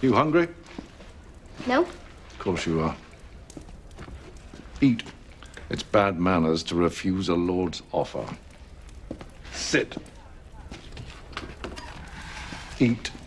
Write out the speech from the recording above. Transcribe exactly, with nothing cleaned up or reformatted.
You hungry? No. Of course you are. Eat. It's bad manners to refuse a lord's offer. Sit. Eat.